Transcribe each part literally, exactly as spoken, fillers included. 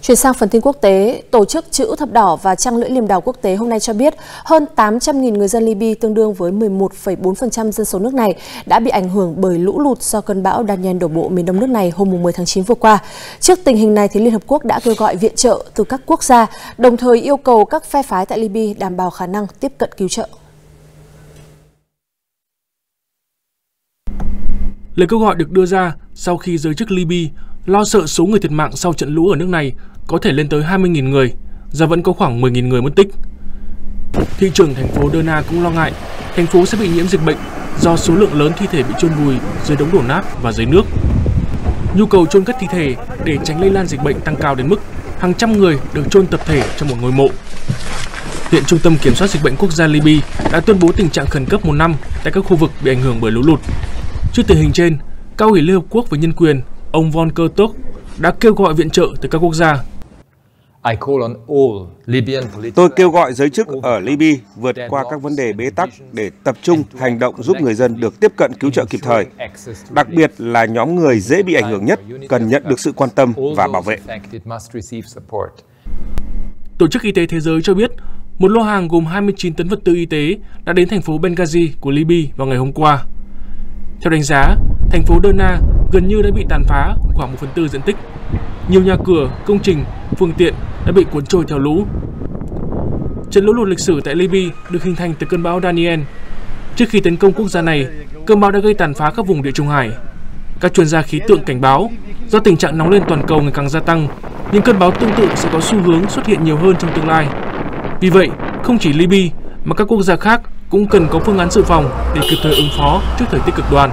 Chuyển sang phần tin quốc tế, Tổ chức Chữ Thập Đỏ và Trăng Lưỡi Liềm Đỏ Quốc tế hôm nay cho biết hơn tám trăm nghìn người dân Libya, tương đương với mười một phẩy bốn phần trăm dân số nước này, đã bị ảnh hưởng bởi lũ lụt do cơn bão Daniel đổ bộ miền đông nước này hôm mười tháng chín vừa qua. Trước tình hình này, thì Liên Hợp Quốc đã kêu gọi viện trợ từ các quốc gia, đồng thời yêu cầu các phe phái tại Libya đảm bảo khả năng tiếp cận cứu trợ. Lời kêu gọi được đưa ra sau khi giới chức Libya lo sợ số người thiệt mạng sau trận lũ ở nước này có thể lên tới hai mươi nghìn người, do vẫn có khoảng mười nghìn người mất tích. Thị trưởng thành phố Derna cũng lo ngại thành phố sẽ bị nhiễm dịch bệnh do số lượng lớn thi thể bị chôn vùi dưới đống đổ nát và dưới nước. Nhu cầu chôn cất thi thể để tránh lây lan dịch bệnh tăng cao đến mức hàng trăm người được chôn tập thể trong một ngôi mộ. Hiện Trung tâm Kiểm soát Dịch bệnh Quốc gia Libya đã tuyên bố tình trạng khẩn cấp một năm tại các khu vực bị ảnh hưởng bởi lũ lụt. Trước tình hình trên, Cao ủy Liên Hợp Quốc về Nhân quyền, ông Volker Turk đã kêu gọi viện trợ từ các quốc gia. Tôi kêu gọi giới chức ở Libya vượt qua các vấn đề bế tắc để tập trung hành động giúp người dân được tiếp cận cứu trợ kịp thời. Đặc biệt là nhóm người dễ bị ảnh hưởng nhất cần nhận được sự quan tâm và bảo vệ. Tổ chức Y tế Thế giới cho biết một lô hàng gồm hai mươi chín tấn vật tư y tế đã đến thành phố Benghazi của Libya vào ngày hôm qua. Theo đánh giá, thành phố Derna gần như đã bị tàn phá khoảng một phần tư diện tích. Nhiều nhà cửa, công trình, phương tiện đã bị cuốn trôi theo lũ. Trận lũ lụt lịch sử tại Libya được hình thành từ cơn bão Daniel. Trước khi tấn công quốc gia này, cơn bão đã gây tàn phá các vùng Địa Trung Hải. Các chuyên gia khí tượng cảnh báo, do tình trạng nóng lên toàn cầu ngày càng gia tăng, những cơn bão tương tự sẽ có xu hướng xuất hiện nhiều hơn trong tương lai. Vì vậy, không chỉ Libya mà các quốc gia khác cũng cần có phương án dự phòng để kịp thời ứng phó trước thời tiết cực đoan.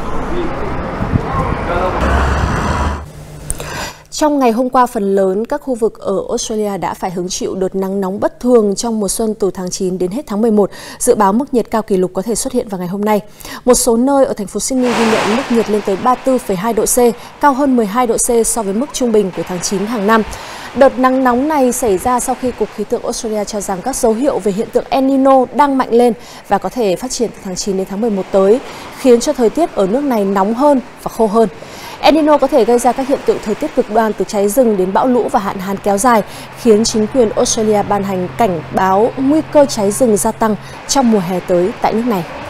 Trong ngày hôm qua, phần lớn các khu vực ở Australia đã phải hứng chịu đợt nắng nóng bất thường trong mùa xuân từ tháng chín đến hết tháng mười một. Dự báo mức nhiệt cao kỷ lục có thể xuất hiện vào ngày hôm nay. Một số nơi ở thành phố Sydney ghi nhận mức nhiệt lên tới ba mươi tư phẩy hai độ C, cao hơn mười hai độ C so với mức trung bình của tháng chín hàng năm. Đợt nắng nóng này xảy ra sau khi Cục Khí tượng Australia cho rằng các dấu hiệu về hiện tượng El Nino đang mạnh lên và có thể phát triển từ tháng chín đến tháng mười một tới, khiến cho thời tiết ở nước này nóng hơn và khô hơn. El Nino có thể gây ra các hiện tượng thời tiết cực đoan từ cháy rừng đến bão lũ và hạn hán kéo dài, khiến chính quyền Australia ban hành cảnh báo nguy cơ cháy rừng gia tăng trong mùa hè tới tại nước này.